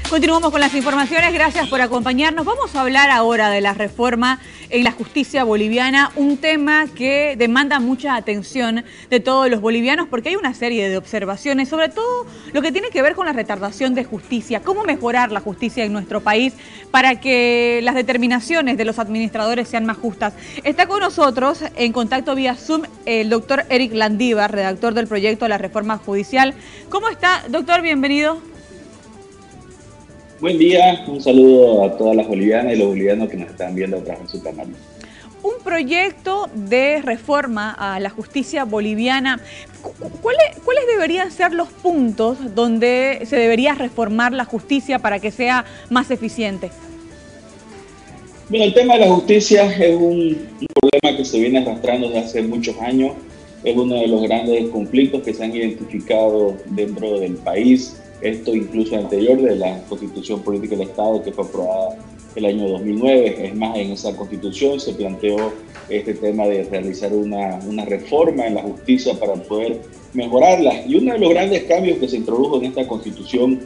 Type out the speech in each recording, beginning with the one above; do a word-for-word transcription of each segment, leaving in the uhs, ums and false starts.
Continuamos con las informaciones, gracias por acompañarnos. Vamos a hablar ahora de la reforma en la justicia boliviana, un tema que demanda mucha atención de todos los bolivianos porque hay una serie de observaciones, sobre todo lo que tiene que ver con la retardación de justicia, cómo mejorar la justicia en nuestro país para que las determinaciones de los administradores sean más justas. Está con nosotros en contacto vía Zoom el doctor Eric Landívar, redactor del proyecto de la reforma judicial. ¿Cómo está, doctor? Bienvenido. Buen día, un saludo a todas las bolivianas y los bolivianos que nos están viendo a través de su canal. Un proyecto de reforma a la justicia boliviana. ¿Cuáles, ¿Cuáles deberían ser los puntos donde se debería reformar la justicia para que sea más eficiente? Bueno, el tema de la justicia es un, un problema que se viene arrastrando desde hace muchos años. Es uno de los grandes conflictos que se han identificado dentro del país. Esto incluso anterior de la Constitución Política del Estado, que fue aprobada el año dos mil nueve. Es más, en esa Constitución se planteó este tema de realizar una, una reforma en la justicia para poder mejorarla. Y uno de los grandes cambios que se introdujo en esta Constitución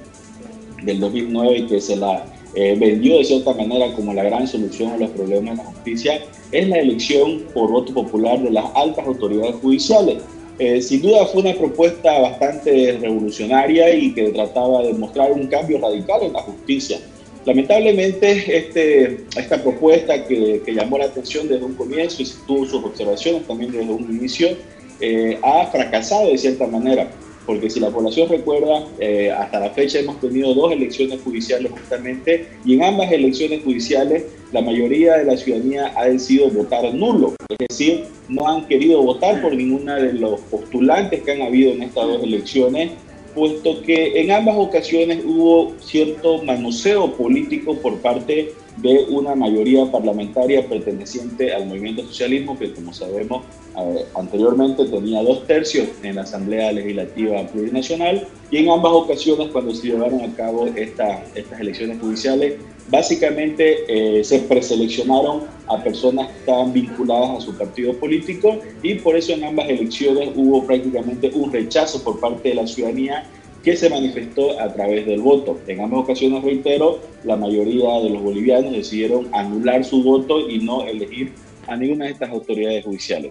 del dos mil nueve y que se la eh, vendió de cierta manera como la gran solución a los problemas de la justicia es la elección por voto popular de las altas autoridades judiciales. Eh, sin duda fue una propuesta bastante revolucionaria y que trataba de mostrar un cambio radical en la justicia. Lamentablemente, este, esta propuesta que, que llamó la atención desde un comienzo y tuvo sus observaciones también desde un inicio, eh, ha fracasado de cierta manera. Porque si la población recuerda, eh, hasta la fecha hemos tenido dos elecciones judiciales justamente, y en ambas elecciones judiciales la mayoría de la ciudadanía ha decidido votar nulo, es decir, no han querido votar por ninguna de los postulantes que han habido en estas dos elecciones, puesto que en ambas ocasiones hubo cierto manoseo político por parte de una mayoría parlamentaria perteneciente al movimiento socialismo, que como sabemos eh, anteriormente tenía dos tercios en la Asamblea Legislativa Plurinacional, y en ambas ocasiones cuando se llevaron a cabo esta, estas elecciones judiciales, básicamente eh, se preseleccionaron a personas que estaban vinculadas a su partido político, y por eso en ambas elecciones hubo prácticamente un rechazo por parte de la ciudadanía que se manifestó a través del voto. En ambas ocasiones, reitero, la mayoría de los bolivianos decidieron anular su voto y no elegir a ninguna de estas autoridades judiciales.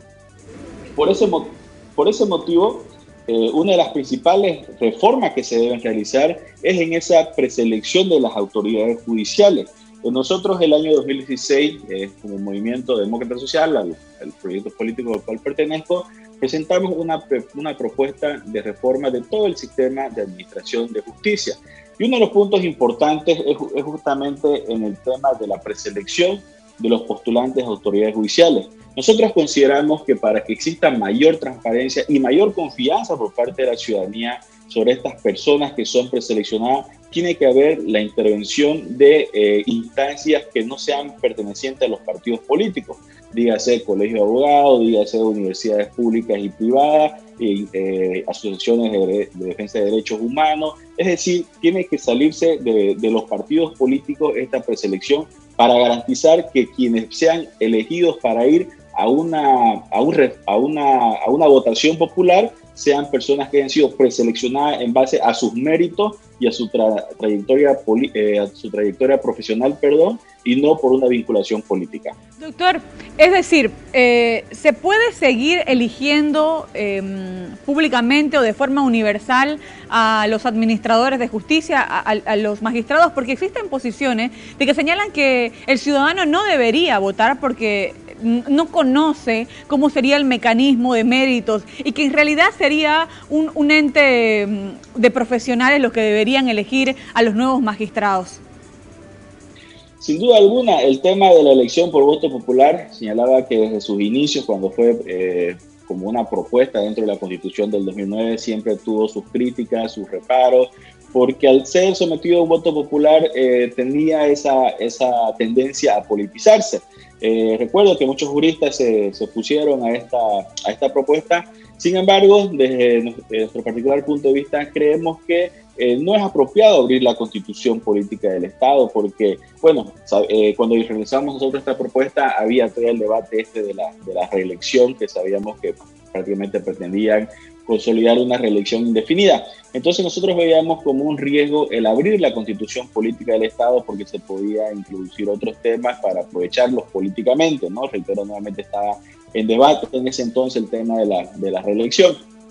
Por ese, por ese motivo, eh, una de las principales reformas que se deben realizar es en esa preselección de las autoridades judiciales. Nosotros el año dos mil dieciséis, eh, como Movimiento Demócrata Social, al, al proyecto político al cual pertenezco, presentamos una, una propuesta de reforma de todo el sistema de administración de justicia. Y uno de los puntos importantes es, es justamente en el tema de la preselección de los postulantes a autoridades judiciales. Nosotros consideramos que para que exista mayor transparencia y mayor confianza por parte de la ciudadanía sobre estas personas que son preseleccionadas, tiene que haber la intervención de eh, instancias que no sean pertenecientes a los partidos políticos, dígase colegio de abogados, dígase universidades públicas y privadas, y, eh, asociaciones de, de defensa de derechos humanos. Es decir, tiene que salirse de, de los partidos políticos esta preselección para garantizar que quienes sean elegidos para ir a una, a un, a una, a una votación popular sean personas que hayan sido preseleccionadas en base a sus méritos y a su, tra trayectoria, eh, a su trayectoria profesional, perdón, y no por una vinculación política. Doctor, es decir, eh, ¿se puede seguir eligiendo eh, públicamente o de forma universal a los administradores de justicia, a, a los magistrados? Porque existen posiciones de que señalan que el ciudadano no debería votar porque no conoce cómo sería el mecanismo de méritos y que en realidad sería un, un ente de profesionales los que deberían elegir a los nuevos magistrados. Sin duda alguna, el tema de la elección por voto popular señalaba que desde sus inicios, cuando fue eh, como una propuesta dentro de la Constitución del dos mil nueve, siempre tuvo sus críticas, sus reparos, porque al ser sometido a un voto popular eh, tenía esa, esa tendencia a politizarse. Eh, recuerdo que muchos juristas se, se opusieron a esta, a esta propuesta. Sin embargo, desde nuestro particular punto de vista, creemos que eh, no es apropiado abrir la constitución política del Estado, porque, bueno, eh, cuando realizamos nosotros esta propuesta, había todavía el debate este de la, de la reelección, que sabíamos que prácticamente pretendían consolidar una reelección indefinida. Entonces nosotros veíamos como un riesgo el abrir la constitución política del Estado porque se podía introducir otros temas para aprovecharlos políticamente, ¿no? Reitero, nuevamente estaba en debate en ese entonces el tema de la, de la reelección.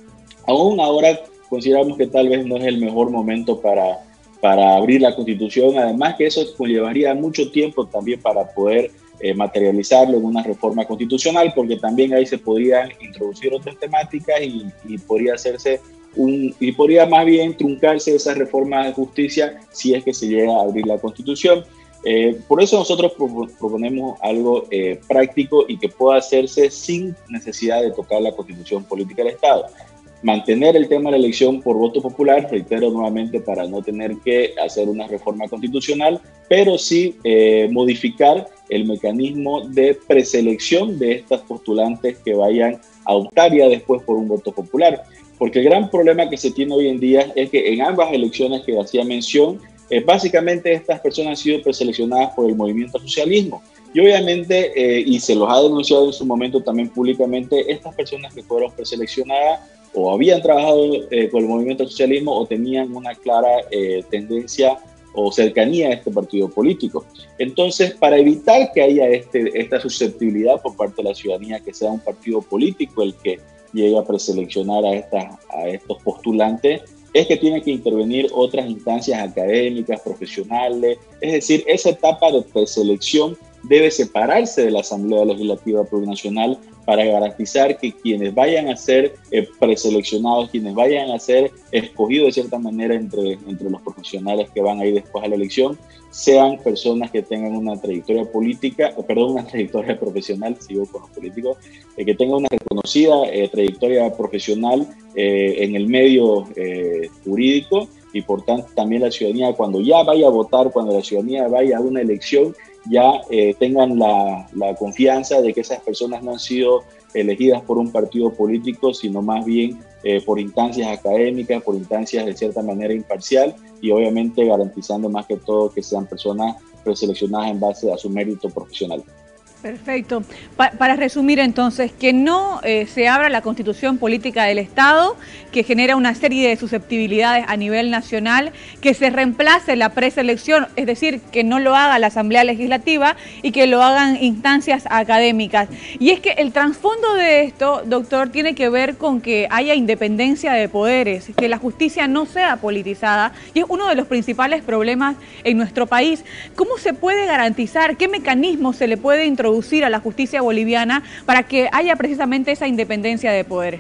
Aún ahora consideramos que tal vez no es el mejor momento para, para abrir la constitución, además que eso conllevaría mucho tiempo también para poder eh, materializarlo en una reforma constitucional, porque también ahí se podrían introducir otras temáticas y, y podría hacerse un, y podría más bien truncarse esa reforma de justicia si es que se llega a abrir la constitución. Eh, por eso nosotros proponemos algo eh, práctico y que pueda hacerse sin necesidad de tocar la constitución política del Estado. Mantener el tema de la elección por voto popular, reitero nuevamente, para no tener que hacer una reforma constitucional, pero sí eh, modificar el mecanismo de preselección de estas postulantes que vayan a optar ya después por un voto popular. Porque el gran problema que se tiene hoy en día es que en ambas elecciones que hacía mención, eh, básicamente estas personas han sido preseleccionadas por el movimiento socialismo. Y obviamente, eh, y se los ha denunciado en su momento también públicamente, estas personas que fueron preseleccionadas o habían trabajado eh, con el movimiento socialismo o tenían una clara eh, tendencia o cercanía a este partido político. Entonces, para evitar que haya este, esta susceptibilidad por parte de la ciudadanía, que sea un partido político el que llegue a preseleccionar a, estas, a estos postulantes, es que tienen que intervenir otras instancias académicas, profesionales, es decir, esa etapa de preselección debe separarse de la Asamblea Legislativa Plurinacional para garantizar que quienes vayan a ser eh, preseleccionados, quienes vayan a ser escogidos de cierta manera entre, entre los profesionales que van a ir después a la elección, sean personas que tengan una trayectoria política, o perdón, una trayectoria profesional, sigo con los políticos, eh, que tengan una reconocida eh, trayectoria profesional eh, en el medio eh, jurídico, y por tanto también la ciudadanía, cuando ya vaya a votar, cuando la ciudadanía vaya a una elección, ya eh, tengan la, la confianza de que esas personas no han sido elegidas por un partido político, sino más bien eh, por instancias académicas, por instancias de cierta manera imparcial, y obviamente garantizando más que todo que sean personas preseleccionadas en base a su mérito profesional. Perfecto. Pa para resumir entonces, que no eh, se abra la constitución política del Estado, que genera una serie de susceptibilidades a nivel nacional, que se reemplace la preselección, es decir, que no lo haga la Asamblea Legislativa y que lo hagan instancias académicas. Y es que el trasfondo de esto, doctor, tiene que ver con que haya independencia de poderes, que la justicia no sea politizada, y es uno de los principales problemas en nuestro país. ¿Cómo se puede garantizar? ¿Qué mecanismos se le puede introducir a la justicia boliviana para que haya precisamente esa independencia de poderes?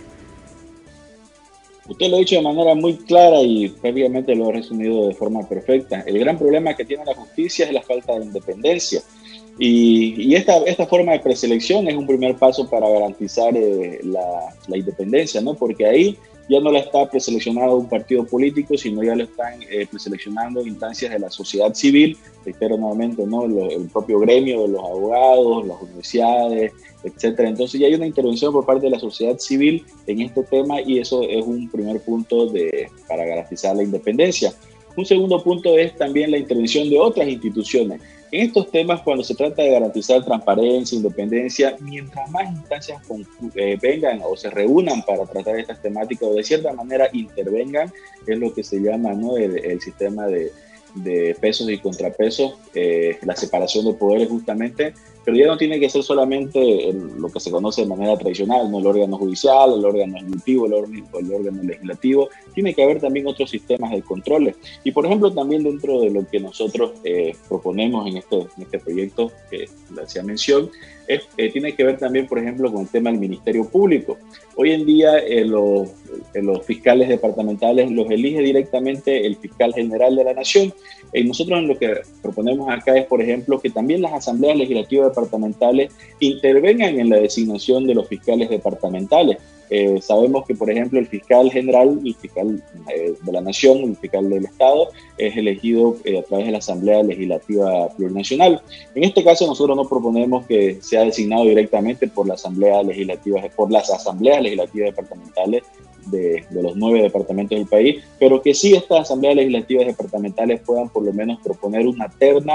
Usted lo ha dicho de manera muy clara y prácticamente lo ha resumido de forma perfecta. El gran problema que tiene la justicia es la falta de independencia. Y, y esta, esta forma de preselección es un primer paso para garantizar eh, la, la independencia, ¿no? Porque ahí ya no la está preseleccionado un partido político, sino ya lo están eh, preseleccionando instancias de la sociedad civil, reitero nuevamente, ¿no? Lo, el propio gremio de los abogados, las universidades, etcétera. Entonces ya hay una intervención por parte de la sociedad civil en este tema, y eso es un primer punto de, para garantizar la independencia. Un segundo punto es también la intervención de otras instituciones. En estos temas, cuando se trata de garantizar transparencia, independencia, mientras más instancias con, eh, vengan o se reúnan para tratar estas temáticas o de cierta manera intervengan, es lo que se llama, ¿no? el, el sistema de, de pesos y contrapesos, eh, la separación de poderes justamente, pero ya no tiene que ser solamente el, lo que se conoce de manera tradicional, ¿no? El órgano judicial, el órgano ejecutivo, el órgano, el órgano legislativo. Tiene que haber también otros sistemas de controles. Y por ejemplo, también dentro de lo que nosotros eh, proponemos en este, en este proyecto que le hacía mención, es, eh, tiene que ver también, por ejemplo, con el tema del Ministerio Público. Hoy en día eh, los, eh, los fiscales departamentales los elige directamente el fiscal general de la Nación. Eh, nosotros lo que proponemos acá es, por ejemplo, que también las asambleas legislativas departamentales intervengan en la designación de los fiscales departamentales. Eh, sabemos que, por ejemplo, el fiscal general, el fiscal eh, de la Nación, el fiscal del Estado, es elegido eh, a través de la Asamblea Legislativa Plurinacional. En este caso, nosotros no proponemos que sea designado directamente por la Asamblea Legislativa, por las asambleas legislativas departamentales de, de los nueve departamentos del país, pero que sí estas asambleas legislativas departamentales puedan por lo menos proponer una terna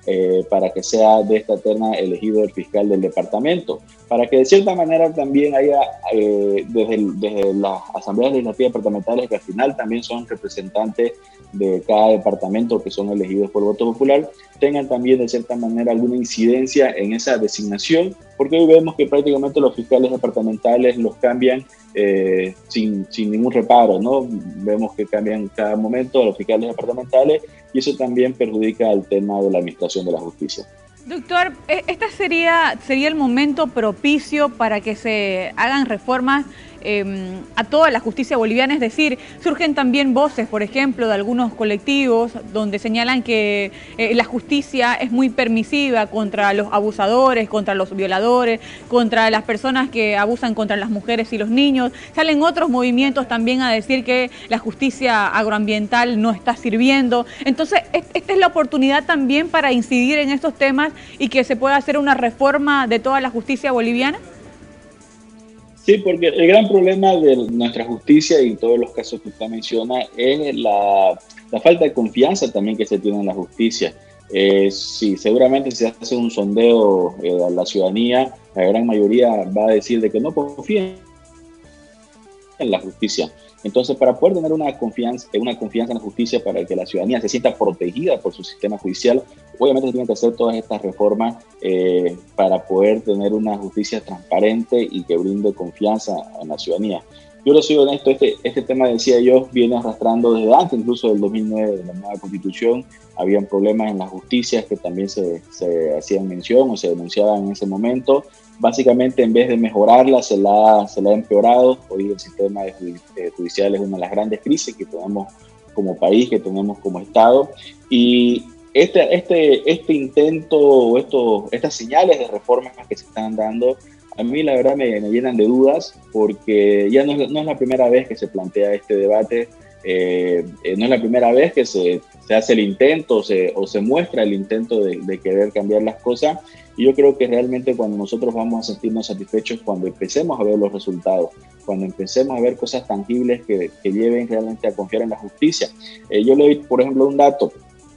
eh, para que sea de esta terna elegido el fiscal del departamento, para que de cierta manera también haya, eh, desde, el, desde las asambleas legislativas departamentales, que al final también son representantes de cada departamento que son elegidos por voto popular, tengan también de cierta manera alguna incidencia en esa designación, porque hoy vemos que prácticamente los fiscales departamentales los cambian eh, sin, sin ningún reparo, ¿no? Vemos que cambian cada momento a los fiscales departamentales y eso también perjudica el tema de la administración de la justicia. Doctor, ¿este sería, sería el momento propicio para que se hagan reformas eh, a toda la justicia boliviana? Es decir, surgen también voces, por ejemplo, de algunos colectivos donde señalan que eh, la justicia es muy permisiva contra los abusadores, contra los violadores, contra las personas que abusan contra las mujeres y los niños. Salen otros movimientos también a decir que la justicia agroambiental no está sirviendo. Entonces, esta es la oportunidad también para incidir en estos temas y que se pueda hacer una reforma de toda la justicia boliviana. Sí, porque el gran problema de nuestra justicia y todos los casos que usted menciona es la, la falta de confianza también que se tiene en la justicia. Eh, sí, seguramente si se hace un sondeo eh, a la ciudadanía, la gran mayoría va a decir de que no confía en la justicia. Entonces, para poder tener una confianza, una confianza en la justicia, para que la ciudadanía se sienta protegida por su sistema judicial, obviamente se tienen que hacer todas estas reformas eh, para poder tener una justicia transparente y que brinde confianza a la ciudadanía. Yo lo soy honesto, este, este tema, decía yo, viene arrastrando desde antes, incluso del dos mil nueve, de la nueva Constitución. Habían problemas en la justicia que también se, se hacían mención o se denunciaban en ese momento. Básicamente, en vez de mejorarla, se la, se la ha empeorado. Hoy el sistema judicial es una de las grandes crisis que tenemos como país, que tenemos como Estado. Y este, este, este intento, esto, estas señales de reformas que se están dando, a mí la verdad me, me llenan de dudas, porque ya no es, no es la primera vez que se plantea este debate, eh, no es la primera vez que se, se hace el intento o se, o se muestra el intento de, de querer cambiar las cosas. Y yo creo que realmente cuando nosotros vamos a sentirnos satisfechos, cuando empecemos a ver los resultados, cuando empecemos a ver cosas tangibles que, que lleven realmente a confiar en la justicia. Eh, yo le doy, por ejemplo, un dato.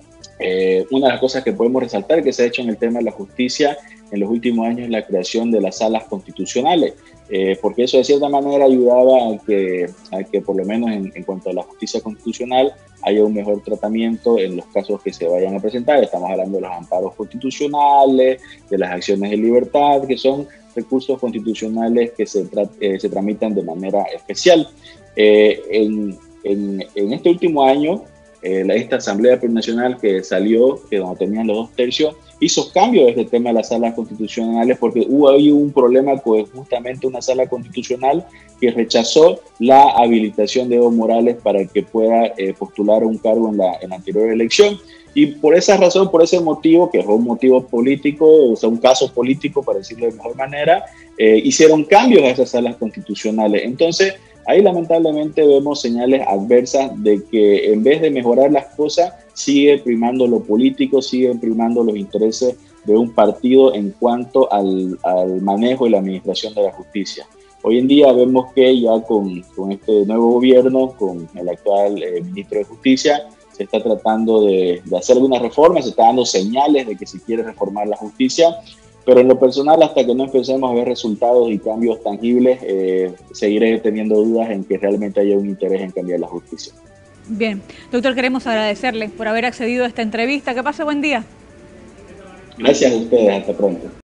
Eh, una de las cosas que podemos resaltar que se ha hecho en el tema de la justicia en los últimos años es la creación de las salas constitucionales, eh, porque eso de cierta manera ayudaba a que, a que por lo menos en, en cuanto a la justicia constitucional haya un mejor tratamiento en los casos que se vayan a presentar. Estamos hablando de los amparos constitucionales, de las acciones de libertad, que son recursos constitucionales que se, tra eh, se tramitan de manera especial. Eh, en, en, en este último año, Eh, esta Asamblea Plurinacional que salió, que donde tenían los dos tercios, hizo cambios de este tema de las salas constitucionales, porque hubo ahí un problema con justamente una sala constitucional que rechazó la habilitación de Evo Morales para que pueda eh, postular un cargo en la, en la anterior elección. Y por esa razón, por ese motivo, que fue un motivo político, o sea, un caso político, para decirlo de mejor manera, eh, hicieron cambios a esas salas constitucionales. Entonces, ahí lamentablemente vemos señales adversas de que en vez de mejorar las cosas, sigue primando lo político, sigue primando los intereses de un partido en cuanto al, al manejo y la administración de la justicia. Hoy en día vemos que ya con, con este nuevo gobierno, con el actual eh, ministro de Justicia, se está tratando de, de hacer algunas reformas, se está dando señales de que se quiere reformar la justicia, pero en lo personal, hasta que no empecemos a ver resultados y cambios tangibles, eh, seguiré teniendo dudas en que realmente haya un interés en cambiar la justicia. Bien, doctor, queremos agradecerle por haber accedido a esta entrevista. Que pase buen día. Gracias a ustedes, hasta pronto.